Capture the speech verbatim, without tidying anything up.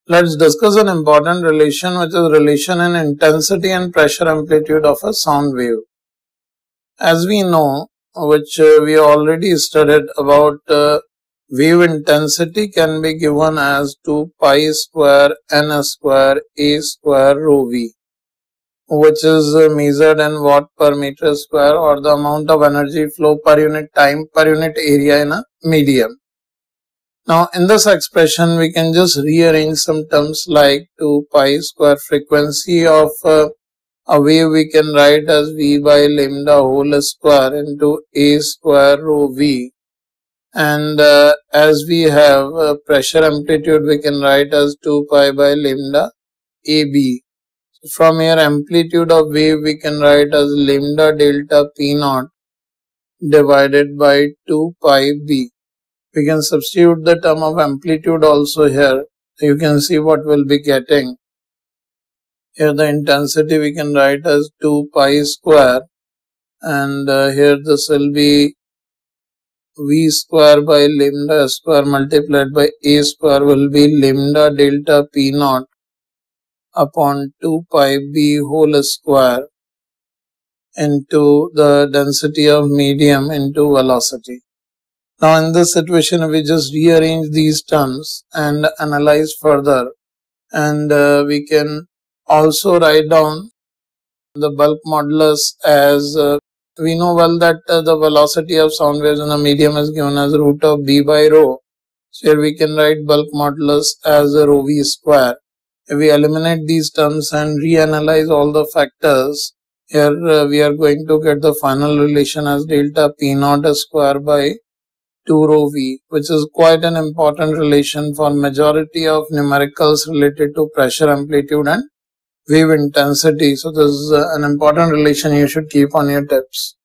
Let's discuss an important relation, which is relation in intensity and pressure amplitude of a sound wave. As we know, which uh, we already studied about uh, wave intensity can be given as two pi square n square a square rho v, which is uh, measured in watt per meter square, or the amount of energy flow per unit time per unit area in a medium. Now, in this expression, we can just rearrange some terms like two pi square frequency of uh, a wave we can write as V by lambda whole square into A square rho V. And uh, as we have uh, pressure amplitude, we can write as two pi by lambda A B. So from here, amplitude of wave we can write as lambda delta P naught divided by two pi B. We can substitute the term of amplitude also here. You can see what we'll be getting. Here the intensity we can write as two pi square, and uh, here this will be V square by lambda square multiplied by A square will be lambda delta P naught upon two pi B whole square into the density of medium into velocity. Now in this situation, we just rearrange these terms and analyze further, and uh, we can also write down the bulk modulus as uh, we know well that uh, the velocity of sound waves in a medium is given as root of b by rho. So here we can write bulk modulus as a rho v square. If we eliminate these terms and reanalyze all the factors, here uh, we are going to get the final relation as delta p naught square by two rho v, which is quite an important relation for majority of numericals related to pressure amplitude and wave intensity. So this is an important relation you should keep on your tips.